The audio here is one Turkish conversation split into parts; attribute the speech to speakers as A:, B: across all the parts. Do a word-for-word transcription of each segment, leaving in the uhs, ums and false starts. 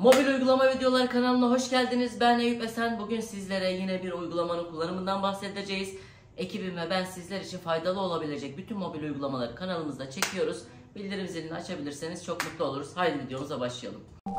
A: Mobil uygulama videoları kanalına hoş geldiniz. Ben Eyüp Esen. Bugün sizlere yine bir uygulamanın kullanımından bahsedeceğiz. Ekibim ve ben sizler için faydalı olabilecek bütün mobil uygulamaları kanalımızda çekiyoruz. Bildirim zilini açabilirseniz çok mutlu oluruz. Haydi videomuza başlayalım.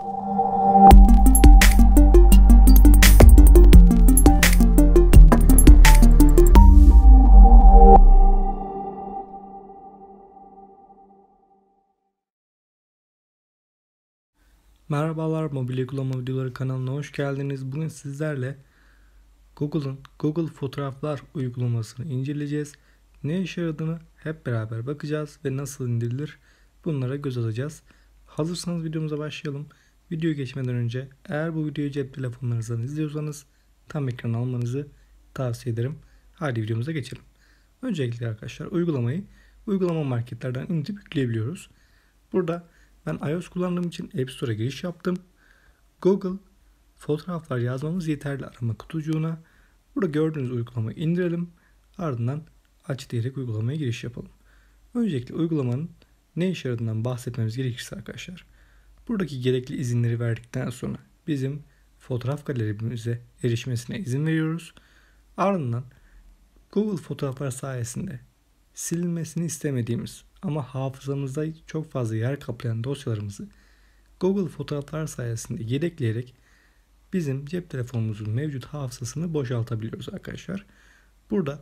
B: Merhabalar, mobil uygulama videoları kanalına hoş geldiniz. Bugün sizlerle Google'ın Google Fotoğraflar uygulamasını inceleyeceğiz. Ne işe yaradığını hep beraber bakacağız ve nasıl indirilir bunlara göz atacağız. Hazırsanız videomuza başlayalım. Videoya geçmeden önce eğer bu videoyu cep telefonlarınızdan izliyorsanız tam ekran almanızı tavsiye ederim. Hadi videomuza geçelim. Öncelikle arkadaşlar uygulamayı uygulama marketlerden indirip yükleyebiliyoruz. Burada ben iOS kullandığım için App Store'a giriş yaptım. Google fotoğraflar yazmamız yeterli arama kutucuğuna. Burada gördüğünüz uygulamayı indirelim. Ardından aç diyerek uygulamaya giriş yapalım. Öncelikle uygulamanın ne işe yaradığından bahsetmemiz gerekirse arkadaşlar. Buradaki gerekli izinleri verdikten sonra bizim fotoğraf galerimize erişmesine izin veriyoruz. Ardından Google fotoğraflar sayesinde silinmesini istemediğimiz ama hafızamızda çok fazla yer kaplayan dosyalarımızı Google fotoğraflar sayesinde yedekleyerek bizim cep telefonumuzun mevcut hafızasını boşaltabiliyoruz arkadaşlar. Burada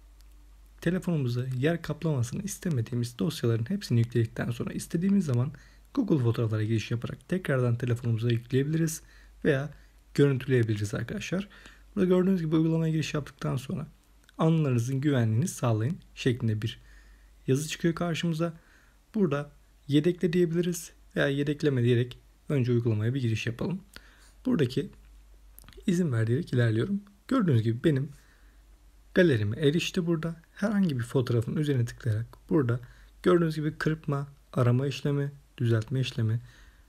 B: telefonumuza yer kaplamasını istemediğimiz dosyaların hepsini yükledikten sonra istediğimiz zaman Google fotoğraflara giriş yaparak tekrardan telefonumuza yükleyebiliriz veya görüntüleyebiliriz arkadaşlar. Burada gördüğünüz gibi uygulamaya giriş yaptıktan sonra anılarınızın güvenliğini sağlayın şeklinde bir yazı çıkıyor karşımıza. Burada yedekle diyebiliriz veya yedekleme diyerek önce uygulamaya bir giriş yapalım. Buradaki izin ver diyerek ilerliyorum. Gördüğünüz gibi benim galerime erişti burada. Herhangi bir fotoğrafın üzerine tıklayarak burada gördüğünüz gibi kırpma, arama işlemi, düzeltme işlemi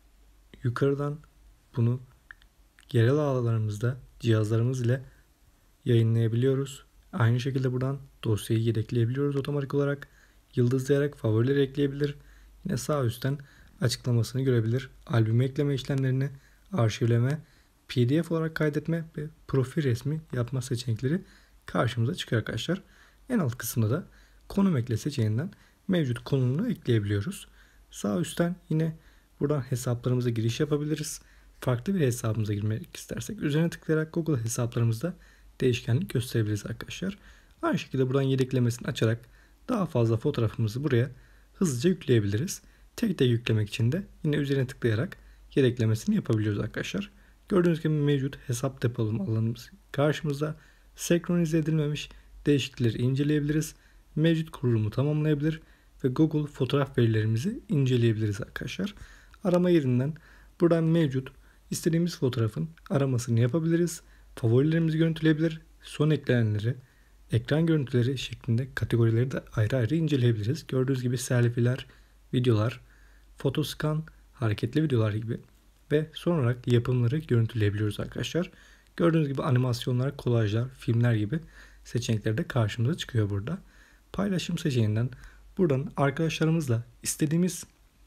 B: yukarıdan bunu yerel ağlarımızda cihazlarımız ile yayınlayabiliyoruz. Aynı şekilde buradan dosyayı yedekleyebiliyoruz otomatik olarak. Yıldızlayarak favorileri ekleyebilir. Yine sağ üstten açıklamasını görebilir. Albüme ekleme işlemlerini, arşivleme, P D F olarak kaydetme ve profil resmi yapma seçenekleri karşımıza çıkıyor arkadaşlar. En alt kısımda da konum ekle seçeneğinden mevcut konumunu ekleyebiliyoruz. Sağ üstten yine buradan hesaplarımıza giriş yapabiliriz. Farklı bir hesabımıza girmek istersek üzerine tıklayarak Google hesaplarımızda değişkenlik gösterebiliriz arkadaşlar. Aynı şekilde buradan yedeklemesini açarak daha fazla fotoğrafımızı buraya hızlıca yükleyebiliriz. Tek tek yüklemek için de yine üzerine tıklayarak yedeklemesini yapabiliyoruz arkadaşlar. Gördüğünüz gibi mevcut hesap depolama alanımız karşımızda. Senkronize edilmemiş değişiklikleri inceleyebiliriz. Mevcut kurulumu tamamlayabilir ve Google fotoğraf verilerimizi inceleyebiliriz arkadaşlar. Arama yerinden buradan mevcut istediğimiz fotoğrafın aramasını yapabiliriz. Favorilerimizi görüntüleyebilir. Son eklenenleri, ekran görüntüleri şeklinde kategorileri de ayrı ayrı inceleyebiliriz. Gördüğünüz gibi selfie'ler, videolar, fotoskan, hareketli videolar gibi ve son olarak yapımları görüntüleyebiliyoruz arkadaşlar. Gördüğünüz gibi animasyonlar, kolajlar, filmler gibi seçenekler de karşımıza çıkıyor burada. Paylaşım seçeneğinden buradan arkadaşlarımızla istediğimiz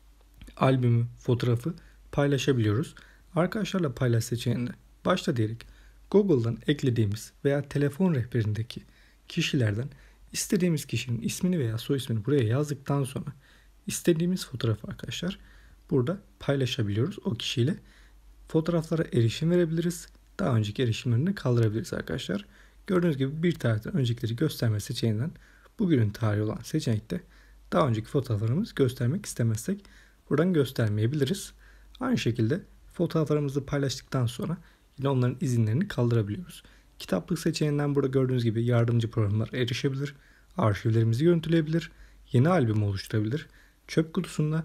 B: albümü, fotoğrafı paylaşabiliyoruz. Arkadaşlarla paylaş seçeneğinde başta diyerek Google'dan eklediğimiz veya telefon rehberindeki kişilerden istediğimiz kişinin ismini veya soy ismini buraya yazdıktan sonra istediğimiz fotoğrafı arkadaşlar burada paylaşabiliyoruz. O kişiyle fotoğraflara erişim verebiliriz. Daha önceki erişimlerini kaldırabiliriz arkadaşlar. Gördüğünüz gibi bir tarihten öncekileri gösterme seçeneğinden bugünün tarihi olan seçenekte daha önceki fotoğraflarımızı göstermek istemezsek buradan göstermeyebiliriz. Aynı şekilde fotoğraflarımızı paylaştıktan sonra yine onların izinlerini kaldırabiliyoruz. Kitaplık seçeneğinden burada gördüğünüz gibi yardımcı programlara erişebilir. Arşivlerimizi görüntüleyebilir. Yeni albüm oluşturabilir. Çöp kutusunda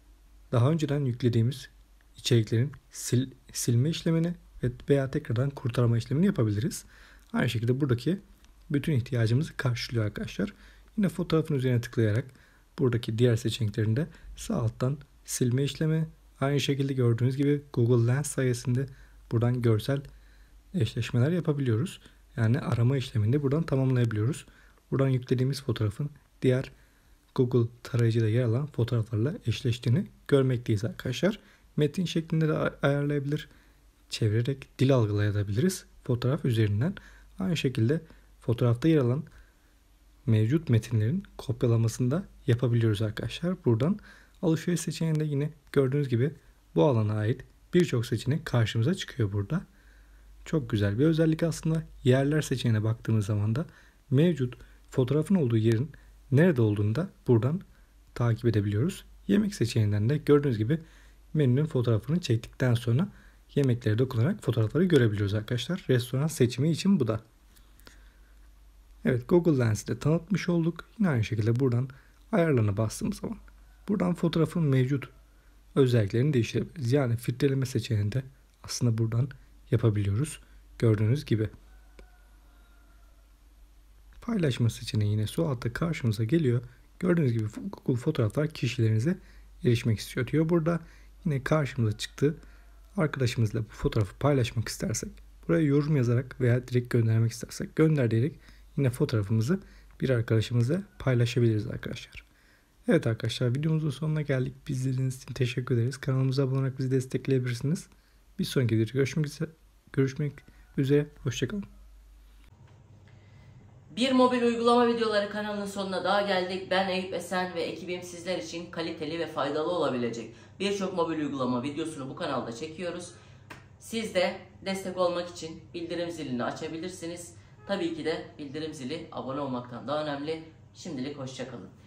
B: daha önceden yüklediğimiz içeriklerin sil, silme işlemini veya tekrardan kurtarma işlemini yapabiliriz. Aynı şekilde buradaki bütün ihtiyacımızı karşılıyor arkadaşlar. Yine fotoğrafın üzerine tıklayarak buradaki diğer seçeneklerinde sağ alttan silme işlemi, aynı şekilde gördüğünüz gibi Google Lens sayesinde buradan görsel eşleşmeler yapabiliyoruz. Yani arama işlemini buradan tamamlayabiliyoruz. Buradan yüklediğimiz fotoğrafın diğer Google tarayıcıda yer alan fotoğraflarla eşleştiğini görmekteyiz arkadaşlar. metin şeklinde de ayarlayabilir. Çevirerek dil algılayabiliriz fotoğraf üzerinden. Aynı şekilde fotoğrafta yer alan mevcut metinlerin kopyalamasını da yapabiliyoruz arkadaşlar. Buradan alışveriş seçeneğinde yine gördüğünüz gibi bu alana ait birçok seçenek karşımıza çıkıyor burada. Çok güzel bir özellik aslında. Yerler seçeneğine baktığımız zaman da mevcut fotoğrafın olduğu yerin nerede olduğunu da buradan takip edebiliyoruz. Yemek seçeneğinden de gördüğünüz gibi menünün fotoğrafını çektikten sonra yemeklere dokunarak fotoğrafları görebiliyoruz arkadaşlar. Restoran seçimi için bu da. Evet, Google Lens'i de tanıtmış olduk. Yine aynı şekilde buradan ayarlarına bastığımız zaman buradan fotoğrafın mevcut özelliklerini değiştirebiliriz. Yani filtreleme seçeneğinde aslında buradan yapabiliyoruz. Gördüğünüz gibi. Paylaşma seçeneği yine sol altta karşımıza geliyor. Gördüğünüz gibi Google Fotoğraflar kişilerinize erişmek istiyor diyor. Burada yine karşımıza çıktı. Arkadaşımızla bu fotoğrafı paylaşmak istersek buraya yorum yazarak veya direkt göndermek istersek gönder diyerek yine fotoğrafımızı bir arkadaşımızla paylaşabiliriz arkadaşlar. Evet arkadaşlar, videomuzun sonuna geldik. Bizi izlediğiniz için teşekkür ederiz. Kanalımıza abone olarak bizi destekleyebilirsiniz. Bir sonraki videoda görüşmek üzere. Görüşmek üzere. Hoşçakalın.
A: Bir mobil uygulama videoları kanalının sonuna daha geldik. Ben Eyüp Esen ve ekibim sizler için kaliteli ve faydalı olabilecek birçok mobil uygulama videosunu bu kanalda çekiyoruz. Siz de destek olmak için bildirim zilini açabilirsiniz. Tabii ki de bildirim zili abone olmaktan daha önemli. Şimdilik hoşçakalın.